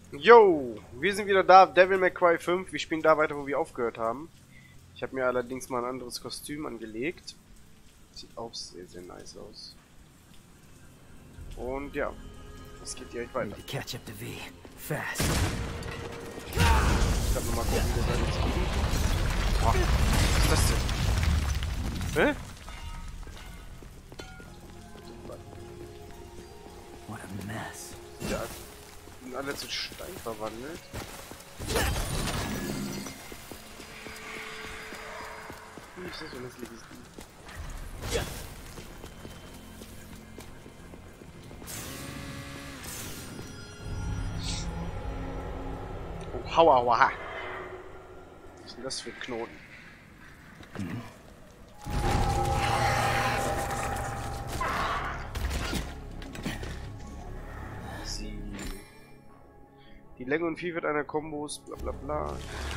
Yo, wir sind wieder da, Devil May Cry 5. Wir spielen da weiter, wo wir aufgehört haben. Ich habe mir allerdings mal ein anderes Kostüm angelegt. Sieht auch sehr, sehr nice aus. Und ja, es geht direkt weiter. Ich kann nochmal gucken, wie der da jetzt liegt. Oh, was ist das denn? Hä? What a mess. Ja, sind alle zu Stein verwandelt. Wie ist das, wenn das liegt? Oh, hauer, hauer. Was ist denn das für Knoten? Die Länge und Vielfalt einer Kombos, bla bla bla.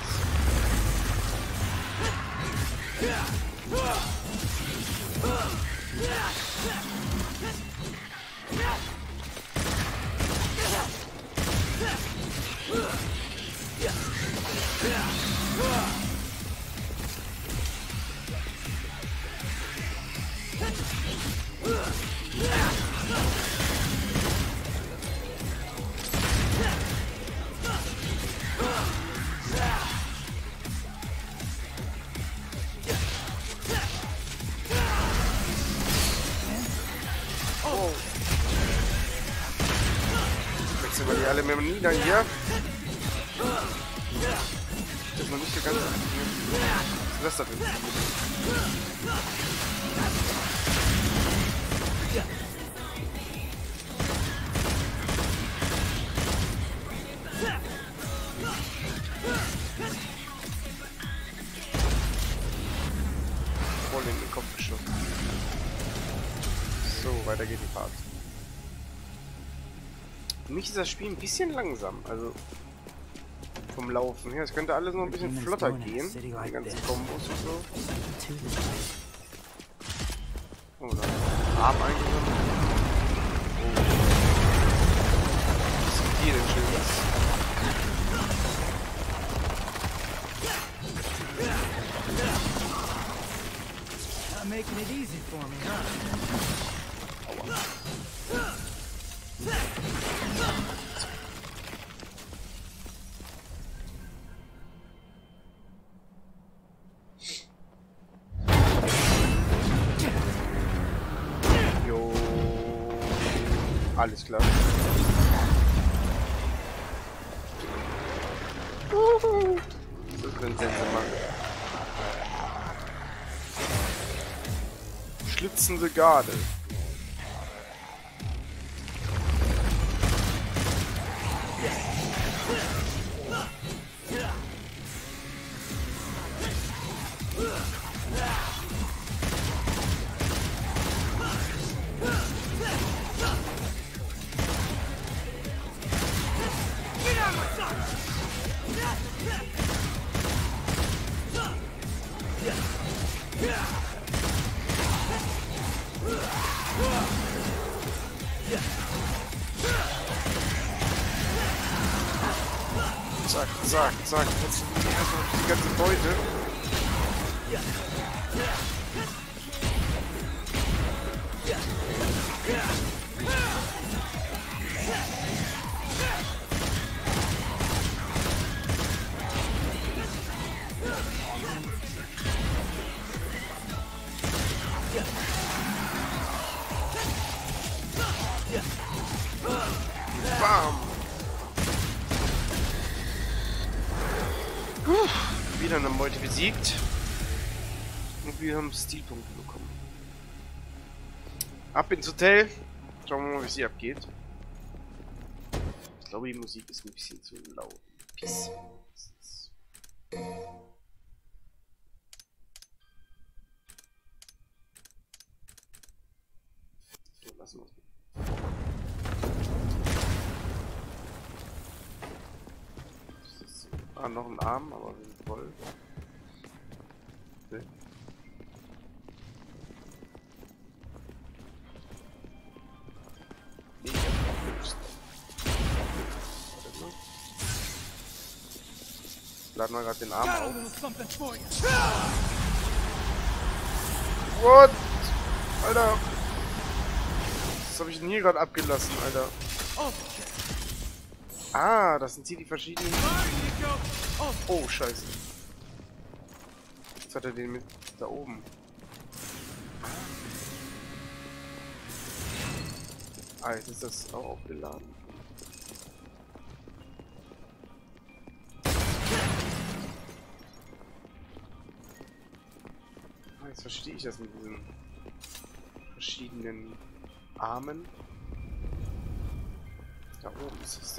Wechseln wir die alle mit dem Nieder hier. Das ist noch nicht so ganz. Was ist das denn? Voll in den Kopf geschossen. So, weiter geht die Fahrt. Für mich ist das Spiel ein bisschen langsam, also vom Laufen her. Es könnte alles noch ein bisschen flotter gehen, die ganzen Kombos und so. Oh, da ist Arm eingesammelt. Oh. Was ist hier denn Schönes? Making it easy for me, huh? Aua. Jo. Alles klar. Das können Sense machen. Schlitzende Garde. Zack, zack, zack. Jetzt erstmal die ganze Beute. Bam! Wieder eine Meute besiegt. Und wir haben Stilpunkte bekommen. Ab ins Hotel. Schauen wir mal, wie es hier abgeht. Ich glaube, die Musik ist ein bisschen zu laut. Peace. So, lassen wir es. Ah, noch ein Arm, aber wir sind voll. Okay. Nee, ich hab Lust. Warte mal. laden wir gerade den Arm Got a auf. little something for you. What? Alter. Was habe ich denn hier gerade abgelassen, Alter? Ah, das sind hier die verschiedenen... Oh, scheiße. Jetzt hat er den mit da oben. Ah, jetzt ist das auch aufgeladen. Ah, jetzt verstehe ich das mit diesen verschiedenen Armen. Da oben ist es.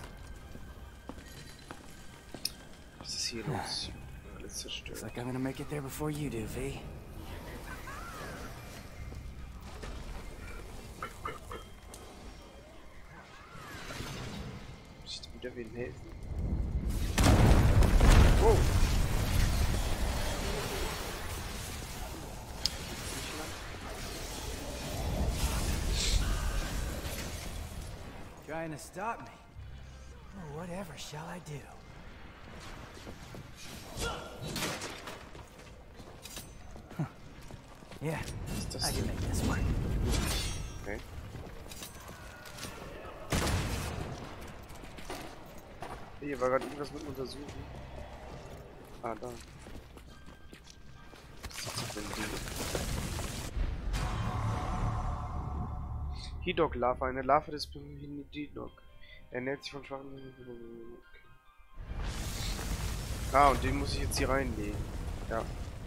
Was ist hier los? Alles zerstört. Looks like I'm gonna make it there before you do, V. Muss ich dir wieder wen helfen? Wow! Trying to stop me. Oh, whatever shall I do? Huh. Yeah, Ist das I can make this work. okay? Hier war gerade irgendwas mit untersuchen. Ah, da. Was ist das für ein Ding? Hidok-Larve, eine Larve des Hidok. Er ernährt sich von schwachen... Okay. Ah, und den muss ich jetzt hier reinlegen. Ja.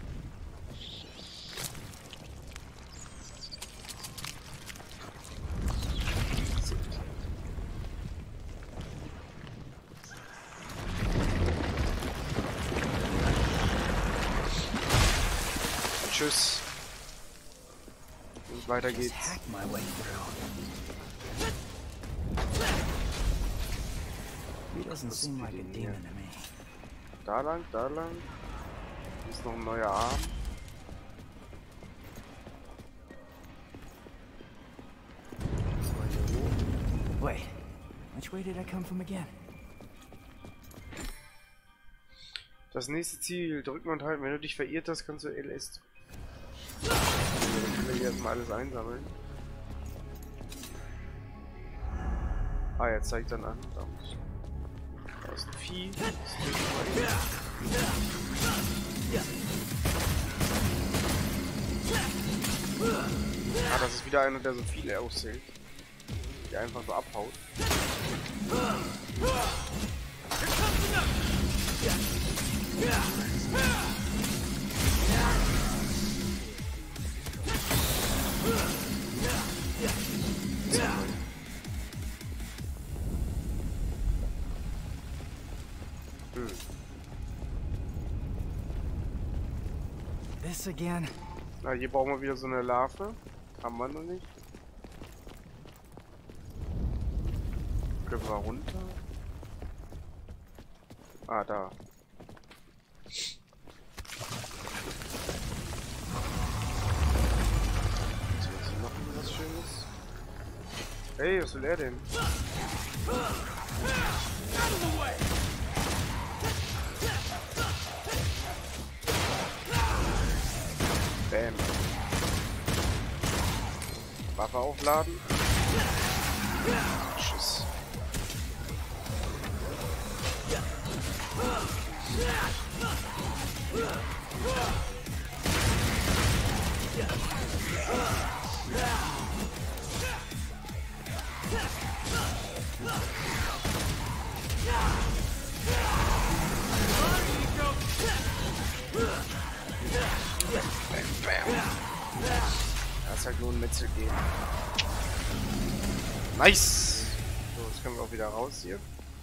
Und tschüss. Und weiter geht's. Hack my way through. He doesn't seem like a demon to me. Da lang, da lang. Hier ist noch ein neuer Arm. Wait, which way did I come from again? Das nächste Ziel, drücken und halten. Wenn du dich verirrt hast, kannst du LS drücken. Dann können wir hier erstmal alles einsammeln. Ah, jetzt zeigt dann an. Da ist ein Vieh. Das ah, das ist wieder einer, der so viele auszählt. Der einfach so abhaut. This again? Na, hier brauchen wir wieder so eine Larve. Haben wir noch nicht. Können wir runter? Ah, da. Ist hier noch was Schönes? Hey, was will er denn? Bam. Waffe aufladen. Tschüss. Das ist halt nur ein Metzel geben. Nice! So, jetzt können wir auch wieder raus hier.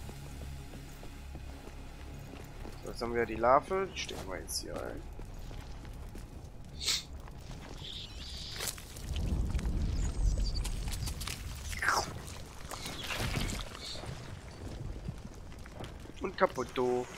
So, jetzt haben wir ja die Larve. Die stecken wir jetzt hier rein. Und kaputto.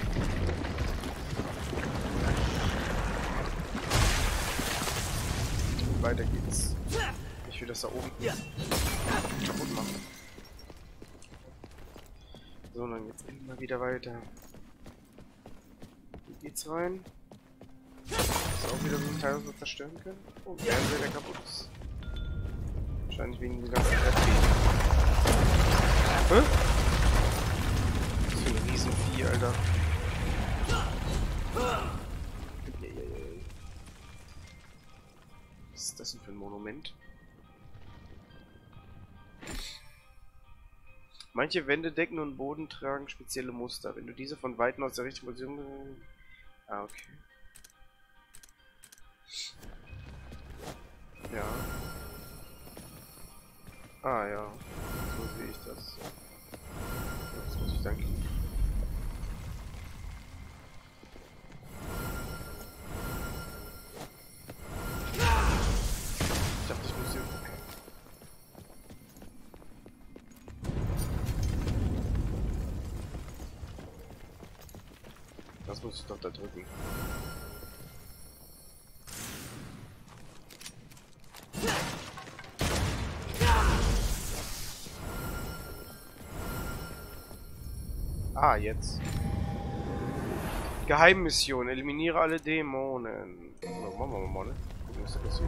Weiter geht's. Ich will das da oben kaputt machen. So, dann geht's immer wieder weiter. Geht's rein. Ist auch wieder so ein Teil, was wir zerstören können. Oh, Fernseher, der kaputt ist. Wahrscheinlich wegen dem ganzen Erdbeben. Hä? Was für ein Riesenvieh, Alter. Was ist das denn für ein Monument? Manche Wände, Decken und Boden tragen spezielle Muster. Wenn du diese von Weitem aus der richtigen Position... Ah, okay. Ja. Ah, ja. So sehe ich das. Das muss ich dann klicken. Ich dachte, ich muss hier... Okay. Das muss ich doch da drücken. Ah, jetzt. Geheimmission. Eliminiere alle Dämonen. Oh, machen wir mal, ne? Gucken, was da passiert.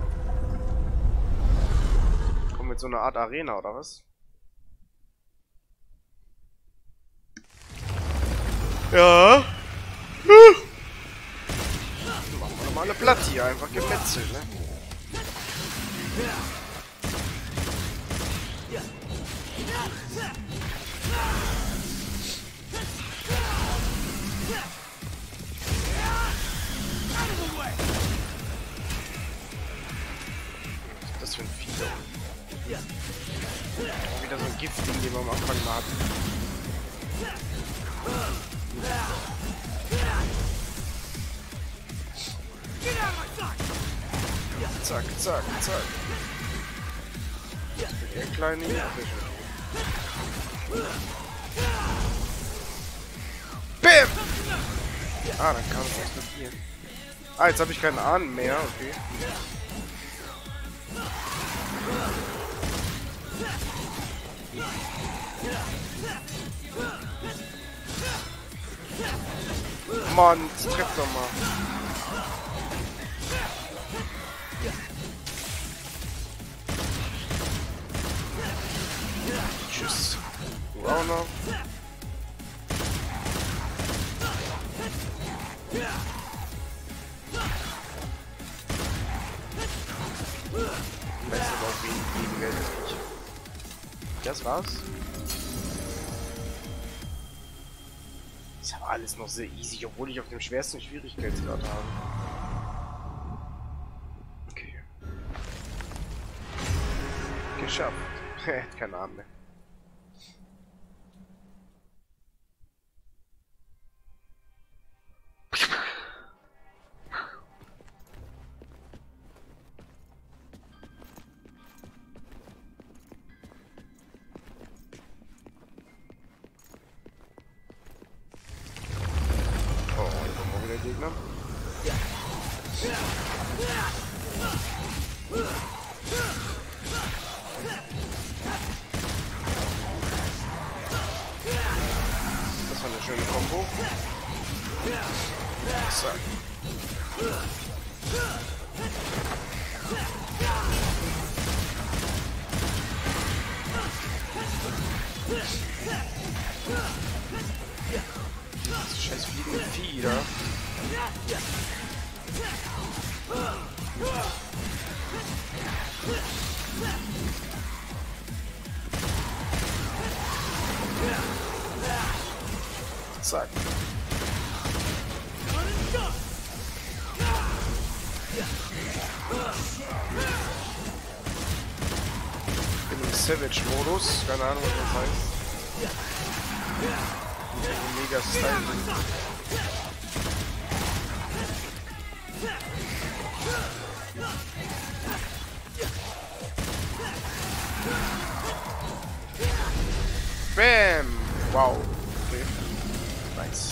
Kommen mit so einer Art Arena, oder was? Ja. Machen wir nochmal eine Platte hier. Einfach gemetzelt, ne? Was ist das für ein Vieh da? Oh, wieder so ein Giftding, den wir am Anfang mal hatten. Zack, zack, zack. Der kleine Jagdfisch. BÄM! Ah, dann kam es aus mit hier. Ah, jetzt habe ich keinen Ahnen mehr, okay. Mann, jetzt treff doch mal. Tschüss. Du auch noch. Ich weiß aber auch wie Geld ist nicht. Das war's. Ist aber alles noch sehr easy, obwohl ich auf dem schwersten Schwierigkeitsgrad habe. Okay. Geschafft. Keine Ahnung mehr. Gegner. Das war eine schöne Kombo. Zack. Das scheiß fliegende Vieh da. Zack. Ich bin im Savage-Modus, keine Ahnung, was das heißt. Mega Style. Bam! Wow. Okay. Nice.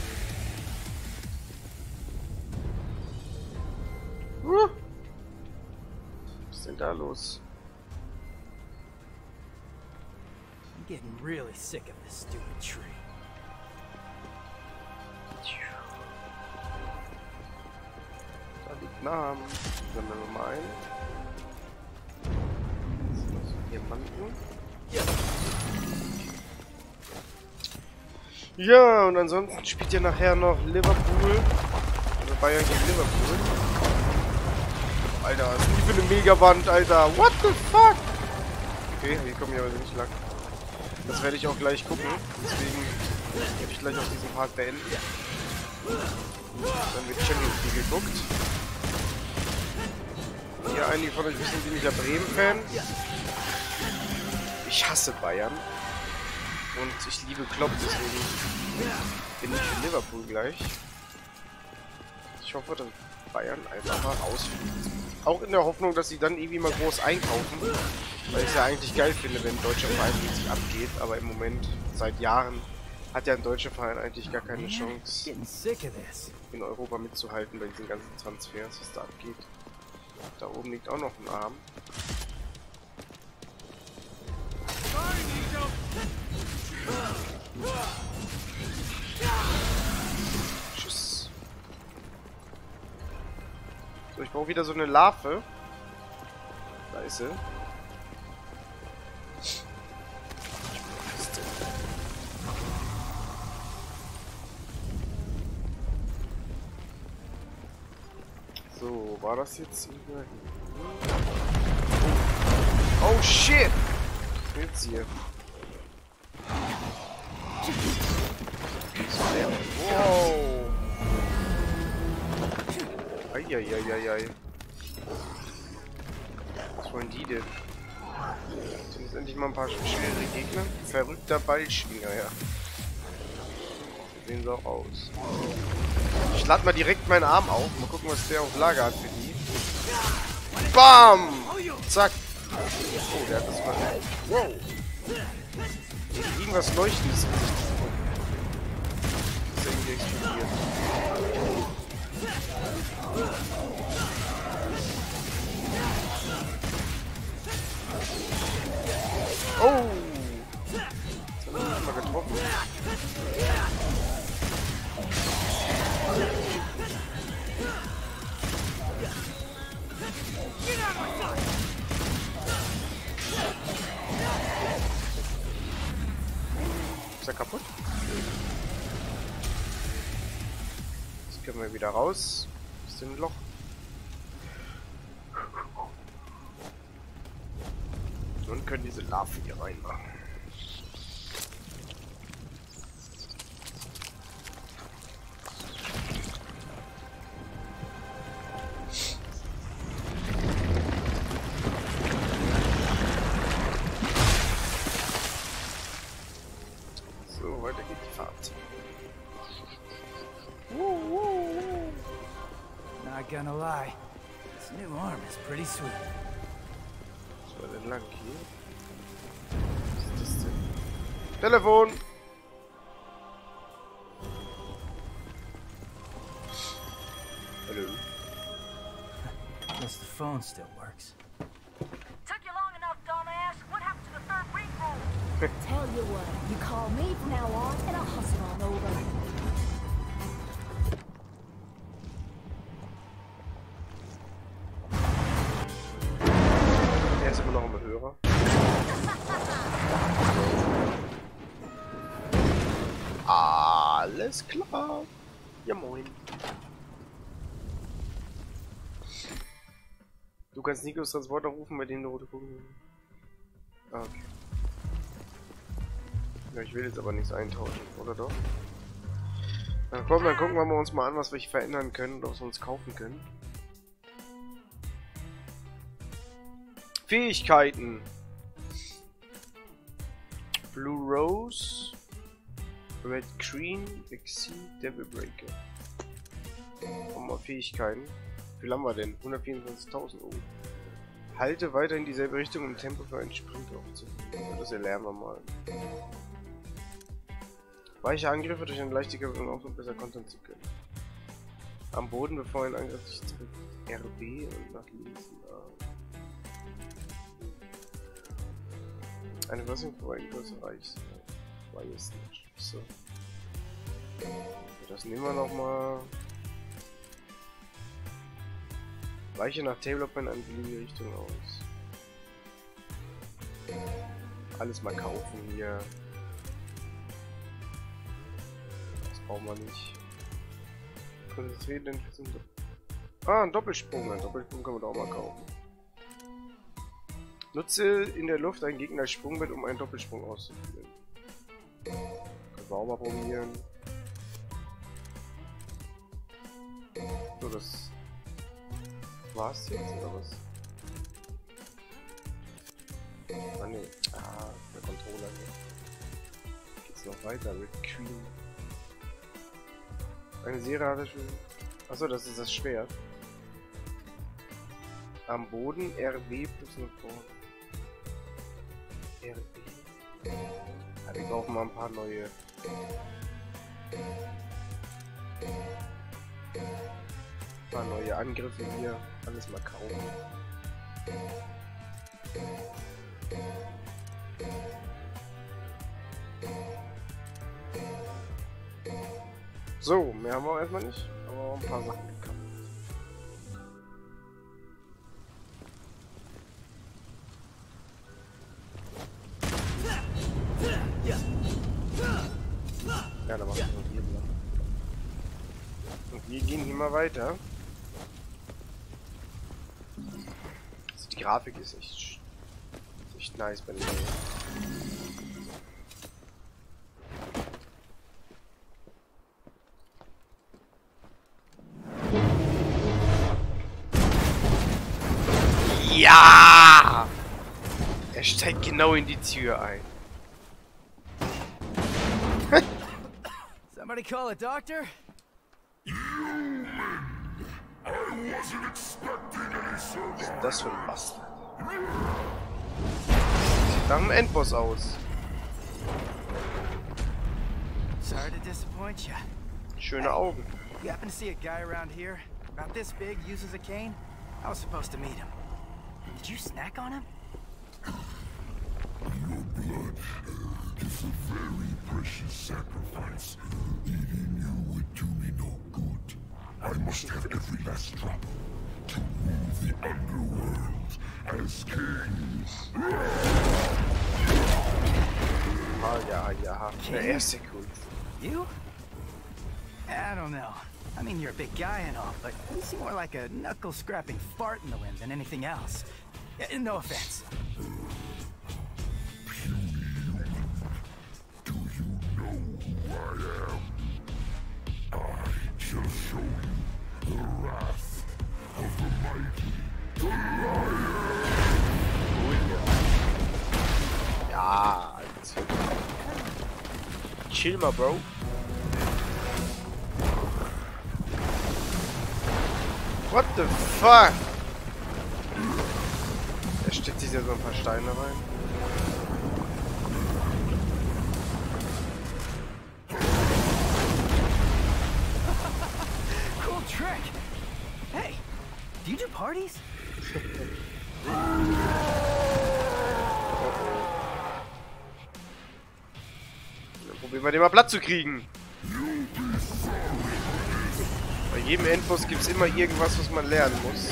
Was ist denn da los? I'm getting really sick of this stupid tree. Vietnam. Sammeln wir mal ein. So, Diamanten. Ja, und ansonsten spielt ja nachher noch Liverpool. Also Bayern gegen Liverpool. Alter, was ist denn die für eine Megawand, Alter? What the fuck? Okay, hier kommen wir aber nicht lang. Das werde ich auch gleich gucken. Deswegen werde ich gleich auch diesen Part beenden. Dann wird Champions League geguckt. Hier einige von euch wissen, bin ich ja Bremen-Fan. Ich hasse Bayern. Und ich liebe Klopp, deswegen bin ich für Liverpool gleich. Ich hoffe, dass Bayern einfach mal rausfliegt. Auch in der Hoffnung, dass sie dann irgendwie mal groß einkaufen. Weil ich es ja eigentlich geil finde, wenn ein deutscher Verein richtig abgeht. Aber im Moment, seit Jahren, hat ja ein deutscher Verein eigentlich gar keine Chance, in Europa mitzuhalten bei diesen ganzen Transfers, was da abgeht. Da oben liegt auch noch ein Arm. Tschüss. So, ich brauche wieder so eine Larve. Da ist sie. So, war das jetzt hier? Oh shit! Was ist jetzt hier? Wow! Eieieiei. Was wollen die denn? Sind jetzt endlich mal ein paar schwere Gegner? Verrückter Ballschwinger, ja. So sehen sie auch aus. Ich lade mal direkt meinen Arm auf. Mal gucken, was der auf Lager hat für die. Bam! Zack! Oh, der hat das mal. Wow! Irgendwas Leuchtendes im Gesicht. Das ist irgendwie explodiert. Oh! Das hat mich nicht mal getroffen. Ist er kaputt? Jetzt können wir wieder raus aus dem Loch. Und können diese Larve hier reinmachen. So, weiter geht die Fahrt. Not gonna lie, this new arm is pretty sweet. Was war denn lang hier? Was ist das denn? Telefon! Hallo? Guess the phone still works. Took you long enough, dumbass. What happened to the third ring roll? Tell you what, you call me from now on and I'll hustle on over. Er ist immer noch am Hörer. Alles klar. Ja, moin. Du kannst Nikos Transporter rufen, bei dem du rote Kugeln. Ah, okay. Ja, ich will jetzt aber nichts eintauschen, oder doch? Na komm, dann gucken wir uns mal an, was wir hier verändern können oder was wir uns kaufen können. Fähigkeiten. Blue Rose. Red Green. Exceed Devil Breaker. Gucken wir mal Fähigkeiten. Wie viel haben wir denn? 124.000 Euro. Halte weiter in dieselbe Richtung, um Tempo für einen Sprint aufzunehmen. Das erlernen wir mal. Weiche Angriffe durch eine leichte Bewegung auf, um besser kontern zu können. Am Boden, bevor ein Angriff dich trifft. RB und nach links und A. Eine Fassung für ein größeres Reich. War jetzt nicht. So. Das nehmen wir nochmal. Weiche nach Tabletop in eine beliebige Richtung aus. Alles mal kaufen hier. Das brauchen wir nicht. Konzentriert den Schuss und... Ah, ein Doppelsprung. Ein Doppelsprung können wir da auch mal kaufen. Nutze in der Luft einen Gegner als Sprungbrett, um einen Doppelsprung auszuführen. Können wir auch mal probieren. So, das war's jetzt, oder was? Ah ne, der Controller hier. Geht's noch weiter mit Queen. Eine Serie hatte schon. Achso, das ist das Schwert. Am Boden RB plus nach vorne. RB. Ja, wir kaufen mal ein paar neue. Ein paar neue Angriffe hier. Alles mal kaufen. So, mehr haben wir erstmal nicht, aber auch ein paar Sachen gekauft. Ja, da machen wir noch hier lang. Und wir gehen hier mal weiter. Also die Grafik ist echt nice bei dem Game. Ja! Er steigt genau in die Tür ein. Somebody call a doctor? Was ist das für ein Bastard? Sieht nach einem Endboss aus. Sorry to disappoint you. Schöne Augen. You happen to see a guy around here? About this big, uses a cane? I was supposed to meet him. Did you snack on him? Your blood is a very precious sacrifice. Eating you would do me no good. I must have every last drop to rule the underworld as kings. Ja. Der erste cool. You? I don't know. I mean, you're a big guy and all, but you seem more like a knuckle-scrapping fart in the wind than anything else. No offense. Puny human, do you know who I am? I shall show you the wrath of the mighty Goliath. Ja, Alter. Chill mal, Bro. What the fuck? Er steckt sich ja so ein paar Steine rein. Cool trick. Hey, do you do parties? Dann probieren wir den mal platt zu kriegen. Bei jedem Endboss gibt es immer irgendwas, was man lernen muss.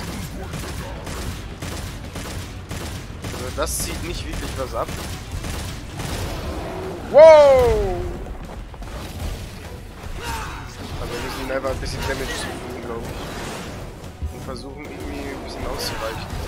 Also das zieht nicht wirklich was ab. Wow! Also wir müssen ihn einfach ein bisschen Damage zufügen, glaube ich. Und versuchen irgendwie ein bisschen auszuweichen.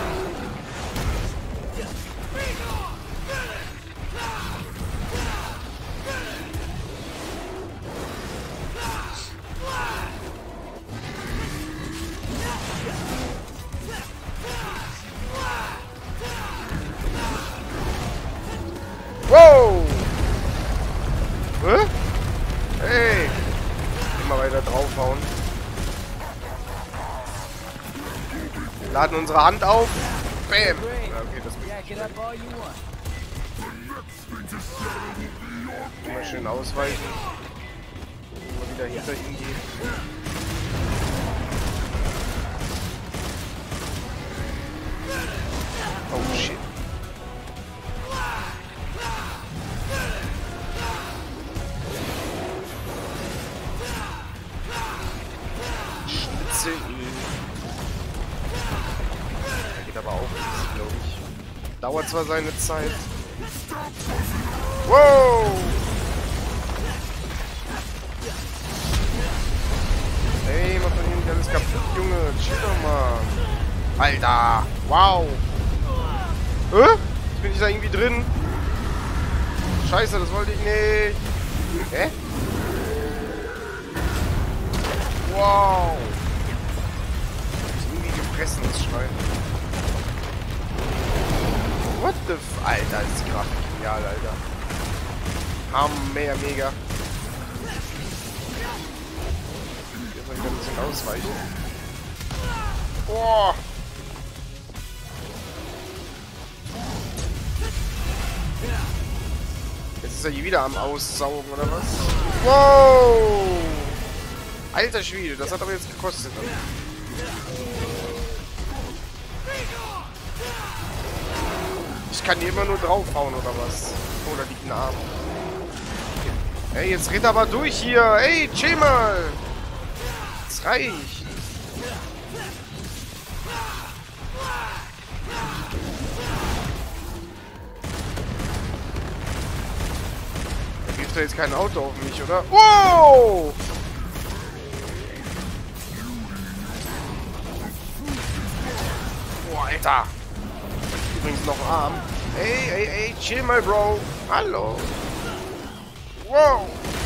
Wow! Hä? Hey! Immer weiter draufhauen. Laden unsere Hand auf. Bam! Ja, okay, das Jack it up all you want. immer schön ausweichen. Immer wieder hinter ihm gehen. Oh shit. Schnitzel ihn. Dauert zwar seine Zeit. Wow! Ey, mach doch hier nicht alles kaputt, Junge. Chill doch mal. Alter! Wow! Jetzt bin ich da irgendwie drin. Scheiße, das wollte ich nicht. Hä? Wow! Ist irgendwie gefressen, das Schwein. What the f... Alter, ist die Grafik genial, Alter. Mega, mega. Jetzt mal wieder ein bisschen ausweichen. Boah! Jetzt ist er hier wieder am Aussaugen, oder was? Wow! Alter Schwede, das hat aber jetzt gekostet. Ich kann hier immer nur draufhauen, oder was? Oh, da liegt ein Arm. Ey, jetzt rennt aber durch hier. Ey, chill mal. Das reicht. Da wirft doch jetzt kein Auto auf mich, oder? Wow! Boah, Alter. Übrigens noch ein Arm. Ey, chill mal, Bro. Hallo. Wow.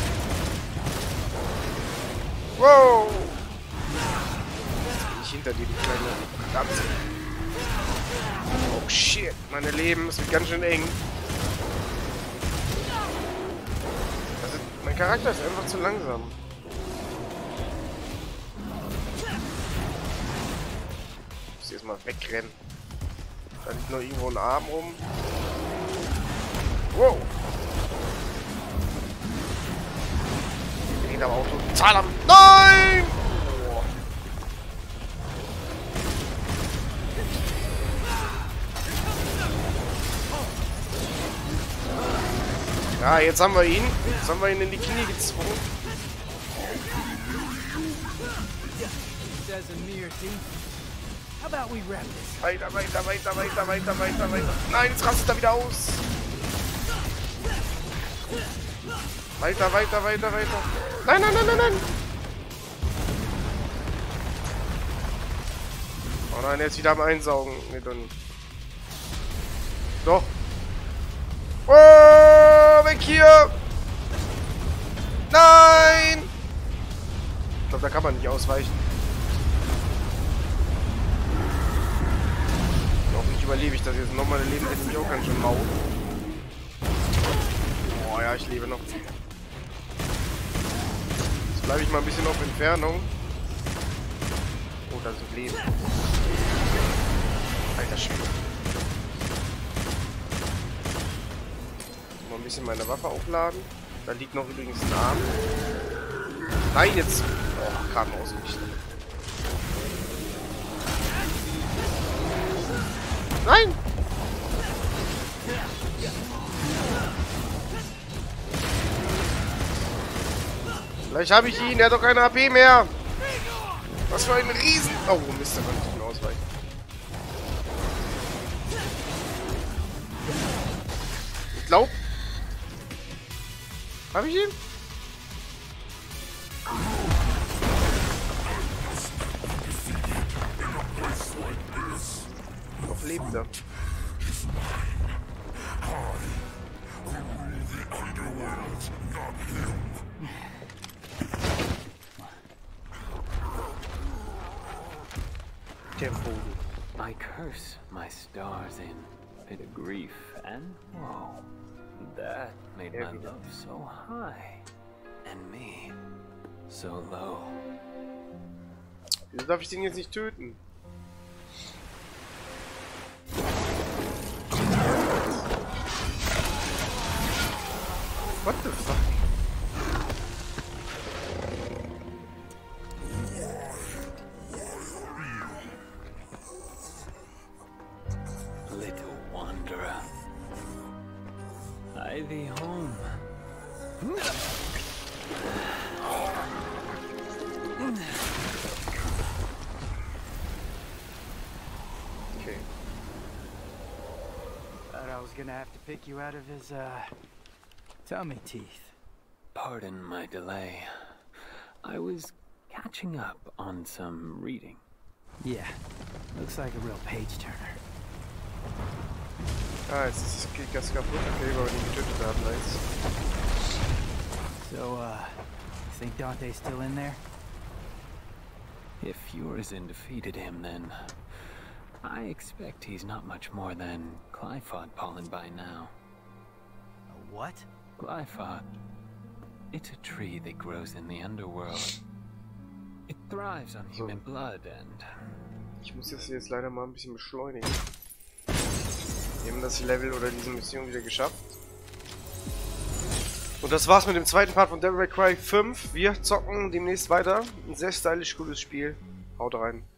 Wow. Jetzt bin ich hinter dir, die kleine Danze. Oh, shit. Meine Leben, es wird ganz schön eng. Also, mein Charakter ist einfach zu langsam. Ich muss jetzt mal wegrennen. Da liegt noch irgendwo ein Arm rum. Wow. Der geht aber auch total am... Nein! Oh. Ja, jetzt haben wir ihn. Jetzt haben wir ihn in die Knie gezwungen. Weiter. Nein, jetzt rastet er wieder aus. Weiter. Nein. Oh nein, er ist wieder am Einsaugen. Nee, doch nicht. Doch. Oh, weg hier. Nein. Ich glaube, da kann man nicht ausweichen. Überlebe ich das jetzt noch? Meine Leben hätte mich auch ganz schön mau. Oh ja, ich lebe noch. Jetzt bleibe ich mal ein bisschen auf Entfernung. Oh, da ist ein Leben. Alter Schwede. Mal ein bisschen meine Waffe aufladen. Da liegt noch übrigens ein Arm. Nein, jetzt. Oh, Karten ausrichten. Nein! Vielleicht habe ich ihn, er hat doch keine AP mehr. Was für ein Riesen... Oh, Mist, da kann ich nicht mehr ausweichen. Ich glaube... Habe ich ihn? Noch lebt er. Der Vogel. I curse my stars in pit of grief and woe. That made my love so high and me so low. Wieso darf ich den jetzt nicht töten? What the fuck? Little wanderer, hie thee home. Okay. gonna have to pick you out of his, tummy teeth. Pardon my delay. I was catching up on some reading. Yeah, looks like a real page-turner. Ah, jetzt ist das Kickers kaputt. Okay, weil wir ihn getötet haben, nice. So, you think Dante's still in there? If Urizen defeated him, then I expect he's not much more than Glyphod pollen by now. A what? Glyphod. It's a tree that grows in the underworld. It thrives on human blood and... Ich muss das jetzt leider mal ein bisschen beschleunigen. Wir haben das Level oder diese Mission wieder geschafft. Und das war's mit dem zweiten Part von Devil May Cry 5. Wir zocken demnächst weiter. Ein sehr stylisch cooles Spiel. Haut rein.